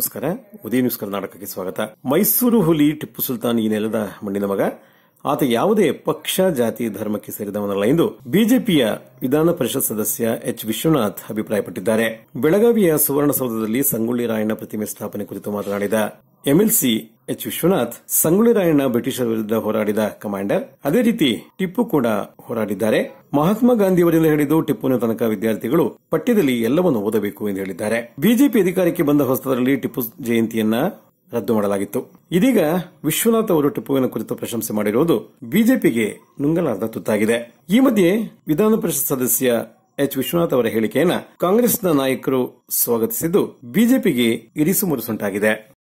ನಮಸ್ಕಾರ. ಉದಯ ನ್ಯೂಸ್ ಕರ್ನಾಟಕಕ್ಕೆ ಸ್ವಾಗತ. ಮೈಸೂರು ಹುಲಿ ಟಿಪ್ಪು ಸುಲ್ತಾನ್ ಈ ನೆಲದ ಮಣ್ಣಿನ ಮಗ. ಆತ ಯಾವುದೇ ಪಕ್ಷ, ಜಾತಿ, ಧರ್ಮಕ್ಕೆ ಸೇರಿದವನಲ್ಲ ಎಂದು ಬಿಜೆಪಿಯ ವಿಧಾನ ಪರಿಷತ್ ಸದಸ್ಯ ಎಚ್ ವಿಶ್ವನಾಥ್ ಅಭಿಪ್ರಾಯಪಟ್ಟಿದ್ದಾರೆ. ಬೆಳಗಾವಿಯ ಸುವರ್ಣಸೌಧದಲ್ಲಿ ಸಂಗೊಳ್ಳಿ ರಾಯಣ್ಣ ಪ್ರತಿಮೆ ಸ್ಥಾಪನೆ ಕುರಿತು ಮಾತನಾಡಿದ ಎಂಎಲ್ಸಿ ಎಚ್ ವಿಶ್ವನಾಥ್, ಸಂಗೊಳ್ಳಿ ರಾಯಣ್ಣ ಬ್ರಿಟಿಷರ ವಿರುದ್ಧ ಹೋರಾಡಿದ ಕಮಾಂಡರ್. ಅದೇ ರೀತಿ ಟಿಪ್ಪು ಕೂಡ ಹೋರಾಡಿದ್ದಾರೆ. ಮಹಾತ್ಮ ಗಾಂಧಿಯವರಿಂದ ಹಿಡಿದು ಟಿಪ್ಪುವಿನ ತನಕ ವಿದ್ಯಾರ್ಥಿಗಳು ಪಠ್ಯದಲ್ಲಿ ಎಲ್ಲವನ್ನು ಓದಬೇಕು ಎಂದು ಹೇಳಿದ್ದಾರೆ. ಬಿಜೆಪಿ ಅಧಿಕಾರಕ್ಕೆ ಬಂದ ಹೊಸದರಲ್ಲಿ ಟಿಪ್ಪು ಜಯಂತಿಯನ್ನ ರದ್ದು ಮಾಡಲಾಗಿತ್ತು. ಇದೀಗ ವಿಶ್ವನಾಥ್ ಅವರು ಟಿಪ್ಪುವಿನ ಕುರಿತು ಪ್ರಶಂಸೆ ಮಾಡಿರುವುದು ಬಿಜೆಪಿಗೆ ನುಂಗಲಾರದ ತುತ್ತಾಗಿದೆ. ಈ ಮಧ್ಯೆ ವಿಧಾನ ಪರಿಷತ್ ಸದಸ್ಯ ಎಚ್ ವಿಶ್ವನಾಥ್ ಅವರ ಹೇಳಿಕೆಯನ್ನ ಕಾಂಗ್ರೆಸ್ನ ನಾಯಕರು ಸ್ವಾಗತಿಸಿದ್ದು ಬಿಜೆಪಿಗೆ ಇರಿಸು ಮುರುಸುಂಟಾಗಿದೆ.